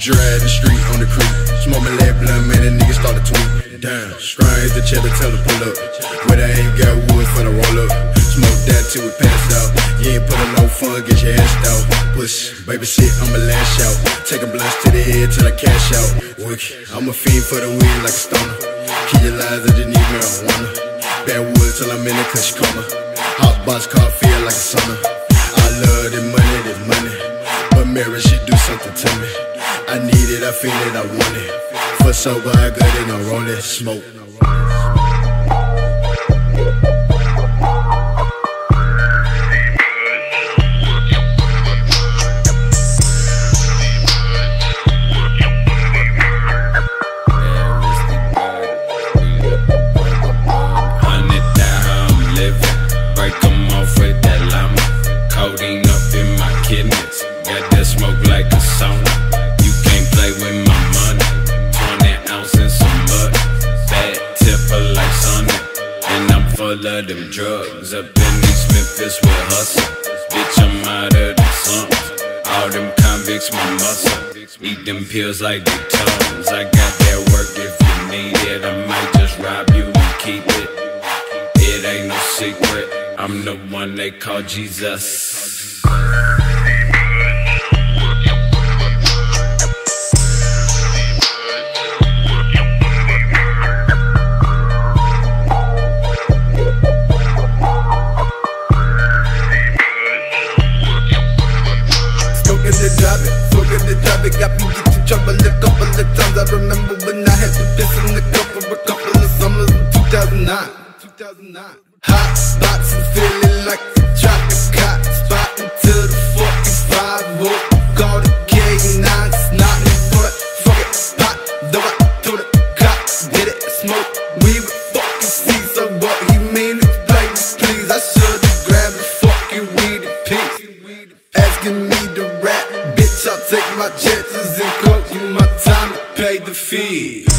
Drag the street on the creek. Smoke my lead blunt, man, that nigga start to tweet. Damn, strange the cheddar, tell her pull up. But I ain't got wood for the roll up. Smoke that till we passed out. You ain't put a no fun, get your ass out. Push, baby shit, I'ma lash out. Take a blast to the head till I cash out. Wicked, I'm a fiend for the weed like a stoner. Keep your lies, I just need marijuana. Backwood till I'm in the cush corner. Hot box car feel like a sauna. I love this money. But Mary, she do something to me. I need it, I feel it, I want it. For sober, I got it, I roll it, smoke. Got that smoke like a sauna. You can't play with my money. 20 ounces and some mud. Bad tipper like Sonic. And I'm full of them drugs. Up in East Memphis with hustle. Bitch, I'm out of the slums. All them convicts, my muscle. Eat them pills like they tongues. I got that work if you need it. I might just rob you and keep it. It ain't no secret. I'm the one they call Jesus. Got me into trouble a couple of times. I remember when I had to piss in the cup for a couple of summers in 2009. Hot spots and feeling like a traffic hot spot until the 45 volt. Call the K9, snotting for it. Fuck it, pot, though I told the cops, did it, smoke weed with fucking see. So what he mean, explain me please. I should've grabbed the fucking weed in peace. Asking me to rap, bitch, I'll take my chances and quote you my time to pay the fee.